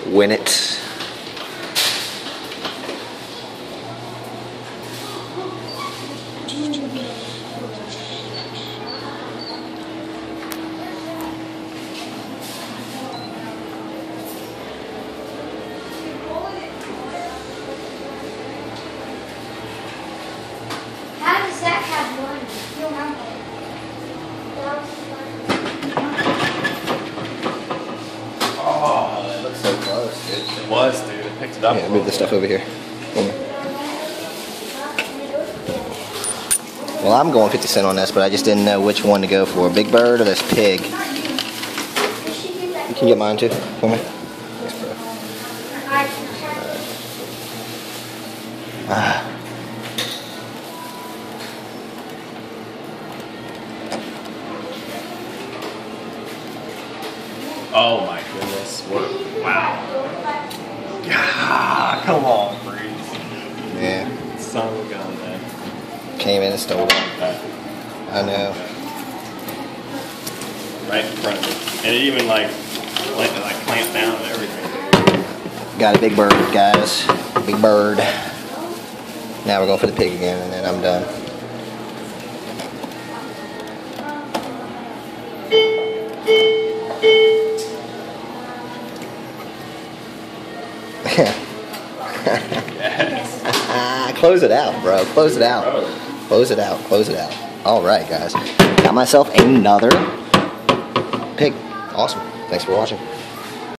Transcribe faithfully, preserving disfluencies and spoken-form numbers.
Win it. How does that have one? You don't have one. Oh, that looks so close, dude. It was, dude. It picked it up. Yeah, move the stuff over here. Well, I'm going fifty cent on this, but I just didn't know which one to go for. Big Bird or this pig? You can get mine too for me. Thanks, bro. Ah. Oh my goodness. What? Wow. Ah, come on, Breeze. Yeah. Son of a gun, man. Came in and stole it. That, I know. right in front of me. And it even like, like, like clamped down and everything. Got a big bird, guys. Big bird. Now we're going for the pig again, and then I'm done. Yes. Close it out, bro. Close it out. Close it out. Close it out. All right, guys. Got myself another pig. Awesome. Thanks for watching.